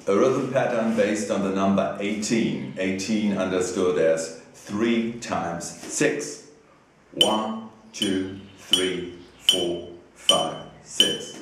A rhythm pattern based on the number 18. 18 understood as 3 times 6. 1, 2, 3, 4, 5, 6.